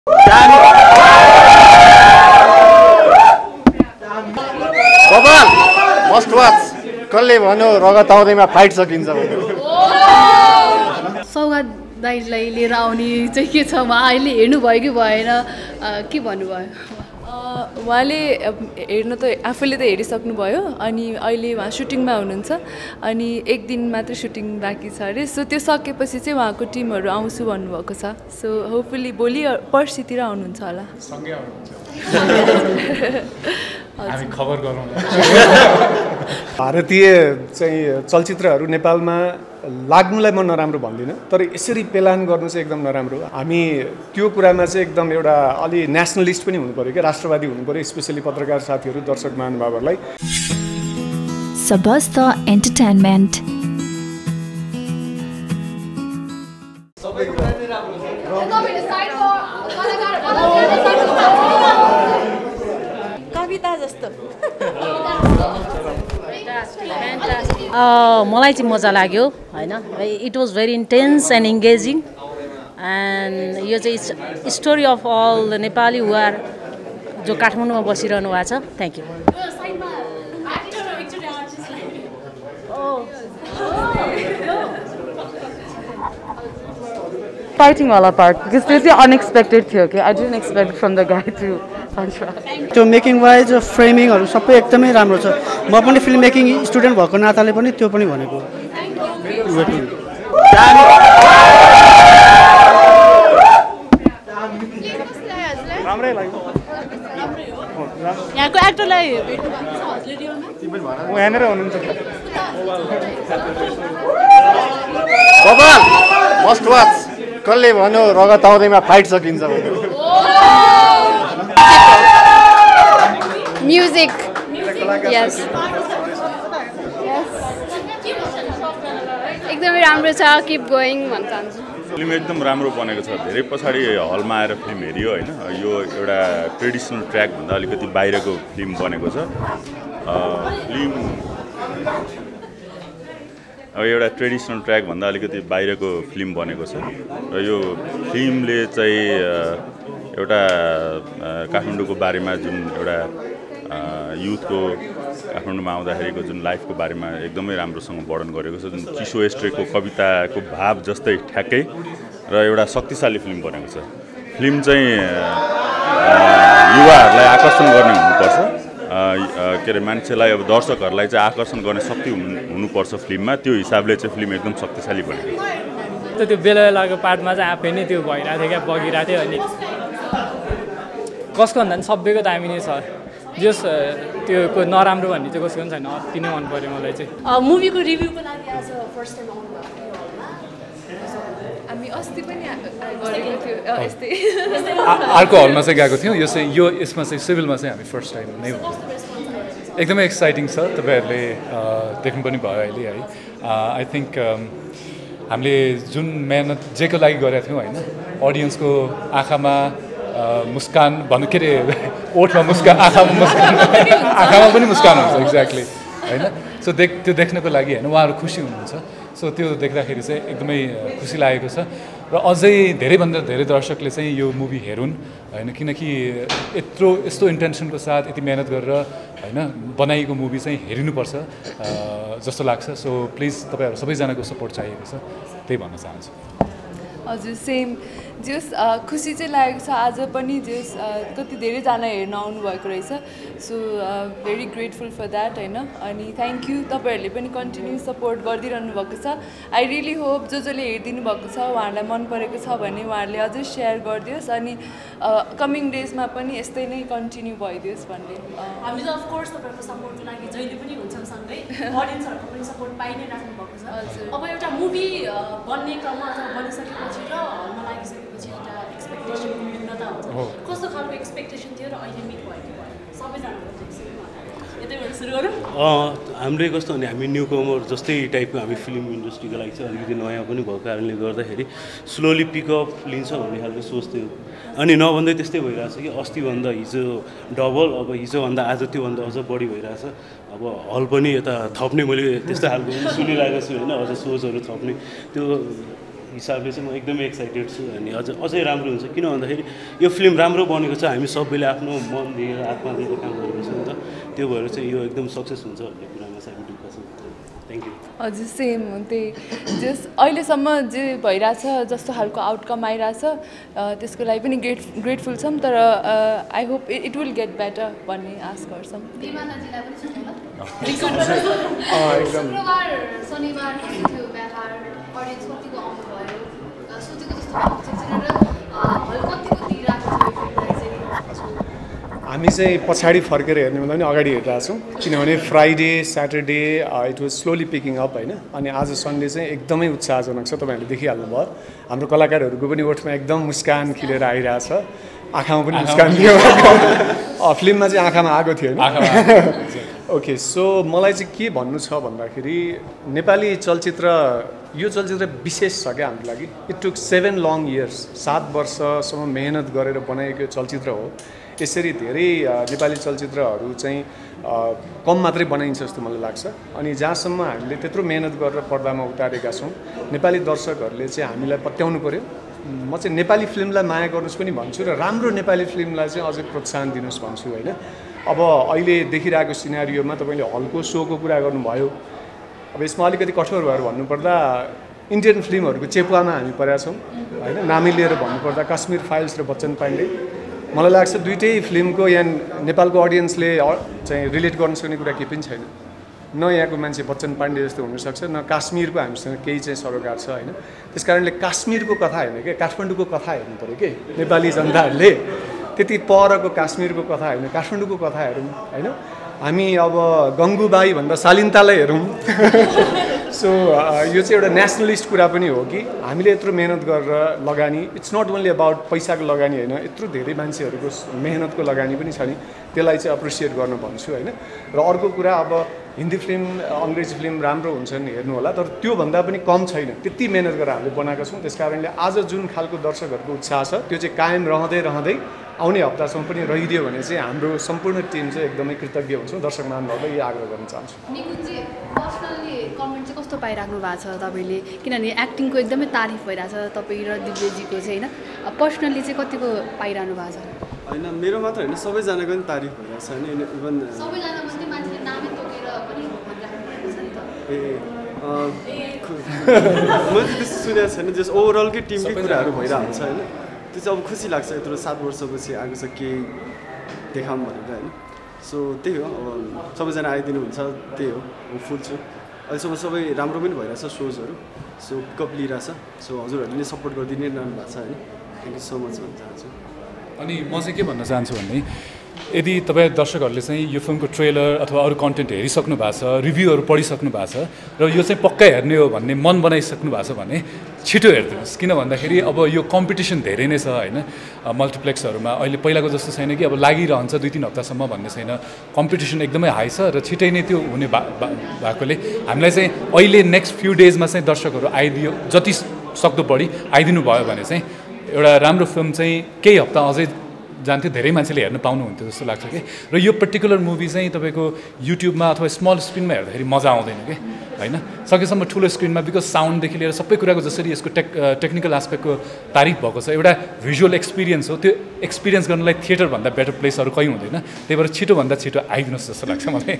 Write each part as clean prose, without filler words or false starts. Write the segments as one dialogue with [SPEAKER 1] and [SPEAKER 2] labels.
[SPEAKER 1] कपाल must watch कसले भन्यो रगत आउँदैमा फाइट सकिन्छ
[SPEAKER 2] सौगात दाइलाई लिएर आउने चाहिँ के छ उहाँ अहिले हेर्नुभयो कि भएन के भन्नुभयो
[SPEAKER 3] उहाँले हेर्न त आफूले त हेरिसक्नुभयो अनि अहिले उहाँ सुटिङमा हुनुहुन्छ अनि एक दिन मात्रै सुटिङ बाँकी छ अरे सो त्यो सकेपछि चाहिँ उहाँको टिमहरू आउँछु भन्नुभएको छ सो होपफुली भोलि पर्सितिर आउनुहुन्छ होला
[SPEAKER 4] सँगै आउनुहुन्छ हामी खबर गरौँ
[SPEAKER 5] भारतीय चाहिँ चलचित्रहरू नेपालमा लाग्नुलाई म नराम्रो भन्दिनँ तर यसरी पेलान गर्नु चाहिँ एकदम नराम्रो हो हामी त्यो कुरामा चाहिँ एकदम एउटा अलि नेसनलिस्ट पनि हुनु पर्यो क्या राष्ट्रवादी हुनु पर्यो स्पेसली पत्रकार साथीहरू दर्शक महानुभावहरूलाई
[SPEAKER 6] Sabasta Entertainment
[SPEAKER 3] कविता जस्तो
[SPEAKER 7] मलाई चाहिँ मजा लाग्यो हैन it was very intense and engaging and यो चाहिँ story of all the Nepali who are जो काठमाडौँमा बसिरहनु भएको छ थ्याङ्क यू
[SPEAKER 8] fighting वाला part because त्यो चाहिँ unexpected थियो कि I didn't expect from the guy to punch back.
[SPEAKER 9] त्यो मेकिङ वाइज फ्रेमिङहरु सबै एकदमै राम्रो छ म पनि फिल्म मेकिङ स्टुडेन्ट भएको नाताले पनि त्यो पनि भनेको
[SPEAKER 1] राम्रै लाग्यो
[SPEAKER 2] यहाँको एक्टरलाई भेट्नु भएको छ हजुरले रियलमा
[SPEAKER 1] उ यहाँनेर हुनुहुन्छ कपाल मस्ट वाच कसले भन्यो रगत आउँदैमा फाइट सकिन्छ
[SPEAKER 2] म्युजिक यस एकदमै राम्रो छ किप गोइङ भन्न चाहन्छु
[SPEAKER 10] फिल्म एकदम राम्रो बनेको छ धेरै पछाडि हलमा आएर फिल्म हेरियो हैन यो एउटा ट्रेडिसनल ट्र्याक भन्दा अलिकति बाहिरको फिल्म बनेको छ फिल्म अब एउटा ट्रेडिसनल ट्र्याक भन्दा अलिकति बाहिरको फिल्म बनेको छ र यो फिल्मले चाहिँ एउटा काठमाडौँको बारेमा जुन एउटा युथको काठमाडौँमा आउँदाखेरिको जुन लाइफको बारेमा एकदमै राम्रोसँग वर्णन गरेको छ जुन चिसो एस्ट्रेको कविताको भाव जस्तै ठ्याक्कै र एउटा शक्तिशाली फिल्म बनेको छ फिल्म चाहिँ युवाहरूलाई आकर्षण गर्ने हुनुपर्छ के अरे मान्छेलाई अब दर्शकहरूलाई चाहिँ आकर्षण गर्ने शक्ति हुनुपर्छ फिल्ममा त्यो हिसाबले चाहिँ फिल्म एकदम शक्तिशाली बनेको
[SPEAKER 11] छ त्यो बेला बेलाको पार्टमा चाहिँ आफै नै त्यो भइरहेको थियो क्या बगिरहेको थियो अनि कसको भन्दा पनि सबैको दामी नै छ जस त्यो नराम्रो भन्ने चाहिँ कसको पनि छैन अति नै मन पर्यो मलाई चाहिँ
[SPEAKER 2] मुभीको रिभ्यूको लागि आज फर्स्ट टाइम आउनु भएको हामी अस्ति पनि गरेको थियो यस्तै
[SPEAKER 4] अर्को हलमा चाहिँ गएको थियौँ यो यसमा चाहिँ सिभिलमा चाहिँ हामी फर्स्ट टाइम नै हो एकदमै एक्साइटिङ छ तपाईँहरूले देख्नु पनि भयो अहिले है आई थिङ्क हामीले जुन मेहनत जेको लागि गरेका थियौँ होइन अडियन्सको आँखामा मुस्कान भन्नु के अरे ओठमा मुस्कान आँखामा पनि मुस्कान हुन्छ एक्ज्याक्टली होइन सो त्यो देख्नको लागि होइन उहाँहरू खुसी हुनुहुन्छ सो त्यो देख्दाखेरि चाहिँ एकदमै खुसी लागेको छ र अझै धेरैभन्दा धेरै दर्शकले चाहिँ यो मुभी हेरुन् होइन किनकि यस्तो इन्टेन्सनको साथ यति मेहनत गरेर होइन बनाइएको मुभी चाहिँ हेरिनुपर्छ जस्तो लाग्छ सो प्लिज तपाईँहरू सबैजनाको सपोर्ट चाहिएको छ त्यही भन्न चाहन्छु
[SPEAKER 3] हजुर सेम जस खुसी चाहिँ लागेको छ आज पनि जस कति धेरैजना हेर्न आउनुभएको रहेछ so very grateful for that होइन अनि थ्याङ्क यू तपाईँहरूले पनि कन्टिन्यू सपोर्ट गरिदिइरहनु भएको छ आई रियली होप जसले हेरिदिनु भएको छ उहाँहरूलाई मन परेको छ भने उहाँहरूले अझै सेयर गरिदियोस् अनि कमिङ डेजमा पनि यस्तै नै कन्टिन्यू भइदियोस् भन्ने
[SPEAKER 2] हामी त अफकोर्स तपाईँहरूको सपोर्टको लागि जहिले पनि हुन्छौँ सँगै अडियन्सहरूको पनि सपोर्ट पाइ नै राख्नु भएको छ अब एउटा मुभी बन्ने क्रममा अथवा बनिसकेपछि र हलमा लागिसकेपछि एउटा एक्सपेक्टेसन भिन्नता हुन्छ कस्तो खालको एक्सपेक्टेसन थियो र अहिले मिट भयो कि भयो सबैजनाको यतैबाट सुरु गरौँ
[SPEAKER 12] हाम्रै कस्तो भने हामी न्यू कमर जस्तै टाइपको हामी फिल्म इन्डस्ट्रीको लागि चाहिँ अलिकति नयाँ पनि भएको कारणले गर्दाखेरि स्लोली पिकअप लिन्छ भन्ने खालको सोच थियो अनि नभन्दै त्यस्तै भइरहेछ कि अस्तिभन्दा हिजो डबल अब हिजोभन्दा आज त्योभन्दा अझ बढी भइरहेछ अब हल पनि यता थप्ने मैले त्यस्तो खालको सुनिरहेको छु होइन अझ सोचहरू थप्ने त्यो हिसाबले चाहिँ म एकदमै एक्साइटेड छु अनि अझै राम्रो हुन्छ किन भन्दाखेरि यो फिल्म राम्रो बनेको छ हामी सबैले आफ्नो मन दिएर आत्मा दिएर काम गरेको छ नि त त्यो भएर चाहिँ यो एकदम सक्सेस हुन्छ भन्ने कुरामा चाहिँ हामी ढुक्क छौँ थ्याङ्क यू
[SPEAKER 3] हजुर सेम हो त्यही जस अहिलेसम्म जे भइरहेछ जस्तो खालको आउटकम आइरहेछ त्यसको लागि पनि ग्रेटफुल छौँ तर I hope it will get better भन्ने आश गर्छौँ
[SPEAKER 2] शुक्रबार शनिबार थियो व्यापार अडियन्स कतिको आउनुभयो सोचेको जस्तो हल कतिको दिइरहेको छ
[SPEAKER 5] हामी चाहिँ पछाडि फर्केर हेर्ने भन्दा पनि अगाडि हेरिरहेको छौँ किनभने Friday Saturday it was slowly picking up होइन अनि आज सन्डे चाहिँ एकदमै उत्साहजनक छ तपाईँहरूले देखिहाल्नुभयो हाम्रो कलाकारहरूको पनि ओठमा एकदम मुस्कान खिलेर आइरहेछ आँखामा पनि मुस्कान थियो फिल्ममा चाहिँ आँखामा आएको थियो होइन ओके सो मलाई चाहिँ के भन्नु छ भन्दाखेरि नेपाली चलचित्र यो चलचित्र विशेष छ क्या हाम्रो लागि इट टुक 7 लङ इयर्स 7 वर्षसम्म मेहनत गरेर बनाएको चलचित्र हो यसरी धेरै नेपाली चलचित्रहरू चाहिँ कम मात्रै बनाइन्छ जस्तो मलाई लाग्छ अनि जहाँसम्म हामीले त्यत्रो मेहनत गरेर पर्दामा उतारेका छौँ नेपाली दर्शकहरूले चाहिँ हामीलाई पत्याउनु पऱ्यो म चाहिँ नेपाली फिल्मलाई माया गर्नुहोस् पनि भन्छु र राम्रो नेपाली फिल्मलाई चाहिँ अझै प्रोत्साहन दिनुहोस् भन्छु होइन अब अहिले देखिरहेको सिनारियोमा तपाईँले हलको सोको कुरा गर्नुभयो अब यसमा अलिकति कठोर भएर भन्नुपर्दा इन्डियन फिल्महरूको चेपुवामा हामी परेका छौँ होइन नामै लिएर भन्नुपर्दा काश्मीर फाइल्स र बच्चन पाण्डे मलाई लाग्छ दुइटै फिल्मको यहाँ नेपालको अडियन्सले चाहिँ रिलेट गर्न सक्ने कुरा केही पनि छैन न यहाँको मान्छे बच्चन पाण्डे जस्तो हुनसक्छ न काश्मीरको हामीसँग केही चाहिँ सरोकार छ होइन त्यस कारणले काश्मीरको कथा हेर्ने क्या काठमाडौँको कथा हेर्नु पऱ्यो कि नेपाली जनताहरूले त्यति परको काश्मीरको कथा हेर्नु काठमाडौँको कथा हेरौँ होइन हामी अब गङ्गुबाई भन्दा शालिन्तालाई हेरौँ सो यो चाहिँ एउटा नेसनलिस्ट कुरा पनि हो कि हामीले यत्रो मेहनत गरेर लगानी इट्स नट ओन्ली अबाउट पैसाको लगानी होइन यत्रो धेरै मान्छेहरूको मेहनतको लगानी पनि छ नि त्यसलाई चाहिँ एप्रिसिएट गर्न भन्छु होइन र अर्को कुरा अब हिन्दी फिल्म अङ्ग्रेजी फिल्म राम्रो हुन्छन् हेर्नु होला तर त्योभन्दा पनि कम छैन त्यति मेहनत गरेर हामीले बनाएका छौँ त्यस कारणले आज जुन खालको दर्शकहरूको उत्साह छ त्यो चाहिँ कायम रहँदै आउने हप्तासम्म पनि रहिदियो भने चाहिँ हाम्रो सम्पूर्ण टिम चाहिँ एकदमै कृतज्ञ हुन्छौँ दर्शक महानुभावलाई यही आग्रह गर्न चाहन्छु
[SPEAKER 2] निकुञ्जी पर्सनल्ली कमेन्ट चाहिँ कस्तो पाइराख्नु भएको छ तपाईँले किनभने एक्टिङको एकदमै तारिफ भइरहेछ तपाईँ र दिव्यजीको चाहिँ होइन पर्सनल्ली चाहिँ कतिको पाइरहनु भएको छ
[SPEAKER 6] होइन मेरो मात्र होइन सबैजनाको पनि तारिफ भइरहेछ होइन इभन
[SPEAKER 2] सबैजना मात्रै मान्छेले नामै तोकेर पनि भनिराख्नु भएको छ नि
[SPEAKER 6] त मैले त्यस्तो सुनेको छैन जस ओभरअलकै टिमकै कुराहरू भइरहेको छ होइन त्यो चाहिँ अब खुसी लाग्छ यत्रो 7 वर्षपछि आएको छ केही देखाऊँ भनेर होइन सो त्यही हो अब सबैजना आइदिनुहुन्छ त्यही हो होपफुल छु अहिलेसम्म सबै राम्रो पनि भइरहेछ सोजहरू सो पिकअप लिइरहेछ सो हजुरहरूले नै सपोर्ट गरिदिनै रहनु भएको छ होइन थ्याङ्क यू सो मच भन्न चाहन्छु
[SPEAKER 4] अनि म चाहिँ के भन्न चाहन्छु भने यदि तपाईँ दर्शकहरूले चाहिँ यो फिल्मको ट्रेलर अथवा अरू कन्टेन्ट हेरिसक्नु भएको छ रिभ्यूहरू पढिसक्नु भएको छ र यो चाहिँ पक्कै हेर्ने हो भन्ने मन बनाइसक्नु भएको छ भने छिटो हेरिदिनुहोस् किन भन्दाखेरि अब यो कम्पिटिसन धेरै नै छ होइन मल्टिप्लेक्सहरूमा अहिले पहिलाको जस्तो छैन कि अब लागिरहन्छ 2-3 हप्तासम्म भन्ने छैन कम्पिटिसन एकदमै हाई छ र छिटै नै त्यो हुने भएकोले हामीलाई चाहिँ अहिले नेक्स्ट फ्यु डेजमा चाहिँ दर्शकहरू आइदियो जति सक्दो बढी आइदिनु भयो भने चाहिँ एउटा राम्रो फिल्म चाहिँ केही हप्ता अझै जान्थ्यो धेरै मान्छेले हेर्न पाउनुहुन्थ्यो जस्तो लाग्छ कि र यो पर्टिकुलर मुभी चाहिँ तपाईँको युट्युबमा अथवा स्मल स्क्रिनमा हेर्दाखेरि मजा आउँदैन कि होइन सकेसम्म ठुलो स्क्रिनमा बिकज साउन्डदेखि लिएर सबै कुराको जसरी यसको टेक्निकल एस्पेक्टको तारिफ भएको छ एउटा भिजुअल एक्सपिरियन्स हो त्यो एक्सपिरियन्स गर्नलाई थिएटरभन्दा बेटर प्लेसहरू कहीँ हुँदैन त्यही भएर छिटोभन्दा छिटो आइदिनुहोस् जस्तो लाग्छ मलाई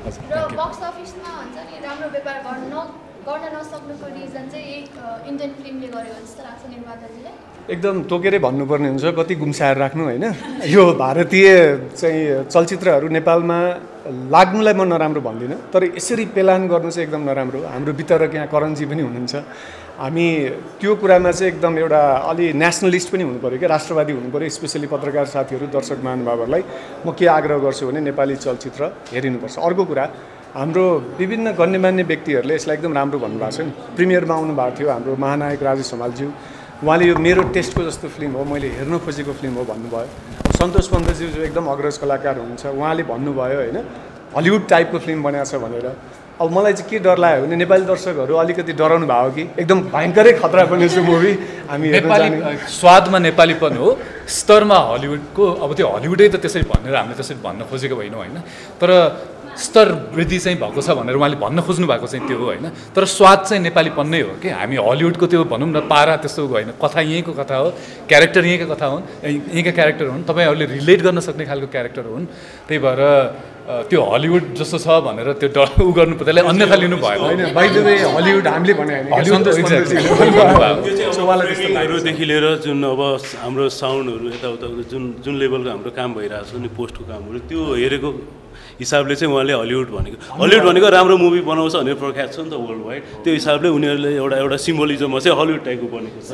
[SPEAKER 2] र बक्स अफिसमा हुन्छ नि राम्रो व्यापार गर्न नसक्नुको रिजन चाहिँ यही इन्डियन फिल्मले गरेको जस्तो लाग्छ निर्माताजीलाई
[SPEAKER 5] एकदम तोकेरै भन्नुपर्ने हुन्छ कति गुम्साएर राख्नु होइन यो भारतीय चाहिँ चलचित्रहरू नेपालमा लाग्नुलाई म नराम्रो भन्दिनँ तर यसरी पेलान गर्नु चाहिँ एकदम नराम्रो हाम्रो वितरक यहाँ करणजी पनि हुनुहुन्छ हामी त्यो कुरामा चाहिँ एकदम एउटा अलि नेसनलिस्ट पनि हुनु पऱ्यो क्या राष्ट्रवादी हुनु पऱ्यो स्पेसली पत्रकार साथीहरू दर्शक महानुभावहरूलाई म के आग्रह गर्छु भने नेपाली चलचित्र हेरिनुपर्छ अर्को कुरा हाम्रो विभिन्न गण्यमान्य व्यक्तिहरूले यसलाई एकदम राम्रो भन्नुभएको छ नि प्रिमियरमा आउनु भएको थियो हाम्रो महानायक राजेश हमालज्यू उहाँले यो मेरो टेस्टको जस्तो फिल्म हो मैले हेर्न खोजेको फिल्म हो भन्नुभयो सन्तोष पन्तज्यू जो एकदम अग्रज कलाकार हुनुहुन्छ उहाँले भन्नुभयो होइन हलिउड टाइपको फिल्म बनाएको छ भनेर अब मलाई चाहिँ के डर लाग्यो भने नेपाली दर्शकहरू अलिकति डराउनु भयो कि एकदम भयङ्करै खतरा बनेछ मुभी हामी
[SPEAKER 4] नेपाली स्वादमा नेपालीपन हो स्तरमा हलिउडको अब त्यो हलिउडै त त्यसरी भनेर हामीले त्यसरी भन्न खोजेको होइनौँ होइन तर स्तर वृद्धि चाहिँ भएको छ भनेर उहाँले भन्न खोज्नु भएको चाहिँ त्यो हो होइन तर स्वाद चाहिँ नेपालीपन नै हो कि हामी हलिउडको त्यो भनौँ न पारा त्यस्तो होइन कथा यहीँको कथा हो क्यारेक्टर यहीँका कथा हुन् यहीँका क्यारेक्टर हुन् तपाईँहरूले रिलेट गर्न सक्ने खालको क्यारेक्टर हुन् त्यही भएर त्यो हलिउड जस्तो छ भनेर त्यो उ गर्नु त्यसलाई अन्यथा लिनु भयो
[SPEAKER 5] होइन बाइ द वे हलिउड हामीले भने
[SPEAKER 12] देखि लिएर जुन अब हाम्रो साउन्डहरू यताउता जुन लेभलको हाम्रो काम भइरहेको छ नि पोस्टको कामहरू त्यो हेरेको हिसाबले चाहिँ उहाँले हलिउड भनेको राम्रो मुभी बनाउँछ भनेर प्रख्यात छ नि त वर्ल्ड वाइड त्यो हिसाबले उनीहरूले एउटा सिम्बोलिजममा चाहिँ हलिउड टाइपको बनेको छ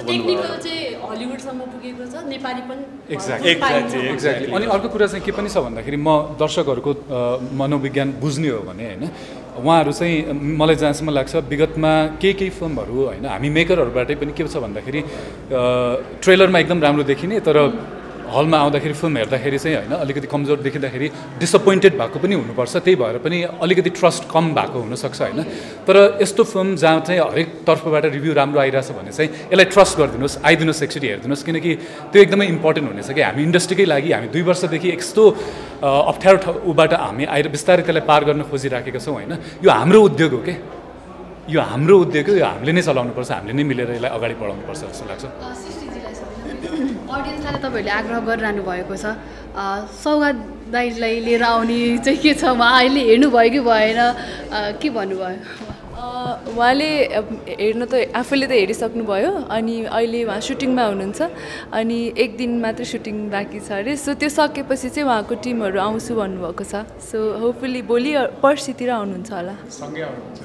[SPEAKER 4] एक्ज्याक्टली अनि अर्को कुरा चाहिँ के पनि छ भन्दाखेरि म दर्शकहरूको मनोविज्ञान बुझ्ने हो भने होइन उहाँहरू चाहिँ मलाई जहाँसम्म लाग्छ विगतमा केही फिल्महरू होइन हामी मेकरहरूबाटै पनि के छ भन्दाखेरि ट्रेलरमा एकदम राम्रो देखिने तर हलमा आउँदाखेरि फिल्म हेर्दाखेरि चाहिँ होइन अलिकति कमजोर देखिँदाखेरि डिसपोइन्टेड भएको पनि हुनुपर्छ त्यही भएर पनि अलिकति ट्रस्ट कम भएको हुनसक्छ होइन तर यस्तो फिल्म जहाँ चाहिँ हरेक तर्फबाट रिभ्यू राम्रो आइरहेछ भने चाहिँ यसलाई ट्रस्ट गरिदिनुहोस् आइदिनुहोस् एकचोटि हेरिदिनुहोस् किनकि त्यो एकदमै इम्पोर्टेन्ट हुनेछ कि हामी इन्डस्ट्रीकै लागि हामी 2 वर्षदेखि यस्तो अप्ठ्यारो ऊबाट हामी आएर बिस्तारै त्यसलाई पार गर्न खोजिराखेका छौँ होइन यो हाम्रो उद्योग हो कि यो हाम्रो उद्योग हो यो हामीले नै चलाउनुपर्छ हामीले नै मिलेर यसलाई अगाडि बढाउनुपर्छ जस्तो लाग्छ
[SPEAKER 13] अडियन्सलाई तपाईँहरूले आग्रह गरिरहनु भएको छ सौगात दाइलाई लिएर आउने चाहिँ के छ उहाँ अहिले हेर्नुभयो कि भएन के भन्नुभयो
[SPEAKER 3] उहाँले हेर्न त आफैले त हेरिसक्नुभयो अनि अहिले उहाँ सुटिङमा हुनुहुन्छ अनि 1 दिन मात्र सुटिङ बाँकी छ अरे सो त्यो सकेपछि चाहिँ उहाँको टिमहरू आउँछु भन्नुभएको छ सो होपफुली भोलि पर्सितिर आउनुहुन्छ होला
[SPEAKER 4] सँगै आउनुहुन्छ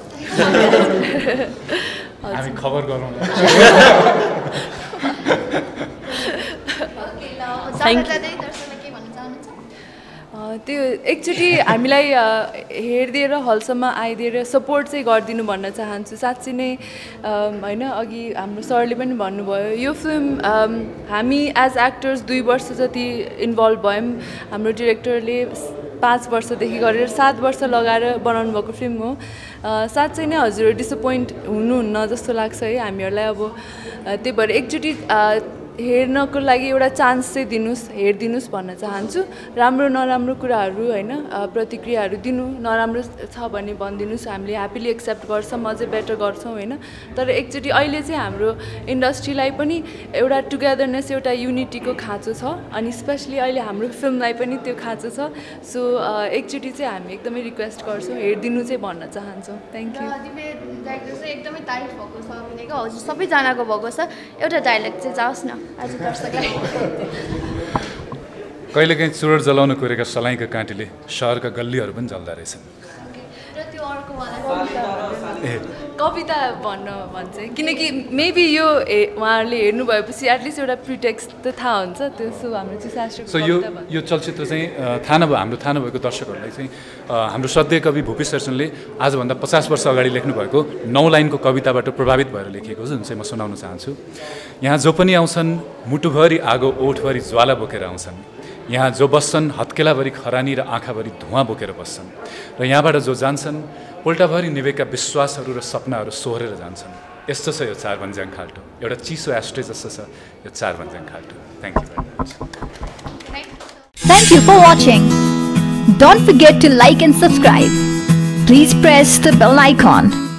[SPEAKER 4] हामी खबर गरौँ
[SPEAKER 3] त्यो एकचोटि हामीलाई हेरिदिएर हलसम्म आइदिएर सपोर्ट चाहिँ गरिदिनु भन्न चाहन्छु साँच्चै नै होइन अघि हाम्रो सरले पनि भन्नुभयो यो फिल्म हामी एज एक्टर्स 2 वर्ष जति इन्भल्भ भयौँ हाम्रो डिरेक्टरले 5 वर्षदेखि गरेर 7 वर्ष लगाएर बनाउनु भएको फिल्म हो साँच्चै नै हजुर डिसपोइन्ट हुनुहुन्न जस्तो लाग्छ है हामीहरूलाई अब त्यही भएर एकचोटि हेर्नको लागि एउटा चान्स चाहिँ दिनुहोस् हेरिदिनुहोस् भन्न चाहन्छु राम्रो नराम्रो कुराहरू होइन प्रतिक्रियाहरू दिनु नराम्रो छ भने भनिदिनुहोस् हामीले ह्याप्पिली एक्सेप्ट गर्छौँ अझै बेटर गर्छौँ होइन तर एकचोटि अहिले चाहिँ हाम्रो इन्डस्ट्रीलाई पनि एउटा टुगेदरनेस एउटा युनिटीको खाँचो छ अनि स्पेसली अहिले हाम्रो फिल्मलाई पनि त्यो खाँचो छ सो एकचोटि चाहिँ हामी एकदमै रिक्वेस्ट गर्छौँ हेरिदिनु चाहिँ भन्न चाहन्छौँ थ्याङ्क यू
[SPEAKER 13] एकदमै टाइट भएको छ भनेको हजुर सबैजनाको भएको छ एउटा डायलग चाहिँ जाओस् न आज दर्शकलाई
[SPEAKER 4] कहिलेकाहीँ चुरोट जलाउन कोरेका सलाइका काँटीले सहरका गल्लीहरू पनि जल्दा रहेछन्
[SPEAKER 13] र त्यो अर्को
[SPEAKER 3] कविता भन्छ किनकि मेबी यो उहाँहरूले हेर्नु भएपछि एटलिस्ट एउटा प्रिटेक्स्ट त थाहा हुन्छ त्यो सो हाम्रो चाहिँ
[SPEAKER 4] सो यो चलचित्र चाहिँ हाम्रो थाहा नभएको दर्शकहरूलाई चाहिँ हाम्रो श्रद्धेय कवि भूपी शेरचनले आजभन्दा 50 वर्ष अगाडि लेख्नुभएको 9 लाइनको कविताबाट प्रभावित भएर लेखिएको जुन चाहिँ म सुनाउन चाहन्छु यहाँ जो पनि आउँछन् मुटुभरि आगो ओठभरि ज्वाला बोकेर आउँछन् यहाँ जो बस्छन् हत्केलाभरि खरानी र आँखाभरि धुवाँ बोकेर बस्छन् र यहाँबाट जो जान्छन् पोल्टाभरि निभेका विश्वासहरू र सपनाहरू सोहोरेर जान्छन् यस्तो छ यो 4 भन्ज्याङ खाल्टो एउटा चिसो एस्ट्रे जस्तो छ यो 4 भन्ज्याङ खाल्टो thank you very much
[SPEAKER 14] Thank you for watching. Don't forget to like and subscribe. Please press the bell icon.